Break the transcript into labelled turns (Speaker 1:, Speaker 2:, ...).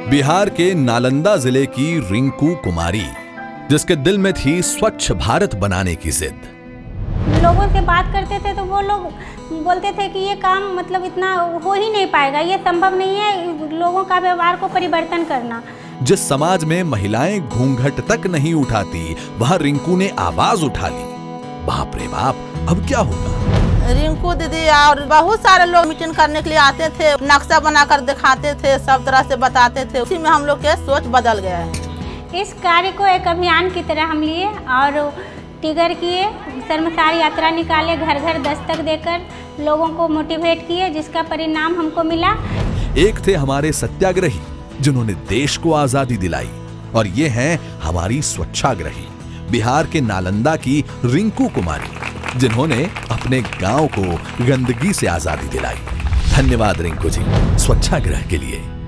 Speaker 1: बिहार के नालंदा जिले की रिंकू कुमारी, जिसके दिल में थी स्वच्छ भारत बनाने की जिद।
Speaker 2: लोगों से बात करते थे तो वो लोग बोलते थे कि ये काम मतलब इतना हो ही नहीं पाएगा, ये संभव नहीं है लोगों का व्यवहार को परिवर्तन करना।
Speaker 1: जिस समाज में महिलाएं घूंघट तक नहीं उठाती, वहां रिंकू ने आवाज उठा ली। बाप रे बाप, अब क्या होगा?
Speaker 3: रिंकू दीदी और बहुत सारे लोग मीटिंग करने के लिए आते थे, नक्शा बनाकर दिखाते थे, सब तरह से बताते थे। उसी में हम लोग के सोच बदल गया है।
Speaker 2: इस कार्य को एक अभियान की तरह हम लिए और टिगर किए, शर्मसार यात्रा निकाले, घर घर दस्तक देकर लोगों को मोटिवेट किए, जिसका परिणाम हमको मिला।
Speaker 1: एक थे हमारे सत्याग्रही जिन्होंने देश को आजादी दिलाई, और ये हैं हमारी स्वच्छाग्रही बिहार के नालंदा की रिंकू कुमारी, जिन्होंने अपने गांव को गंदगी से आजादी दिलाई। धन्यवाद रिंकू जी, स्वच्छाग्रह के लिए।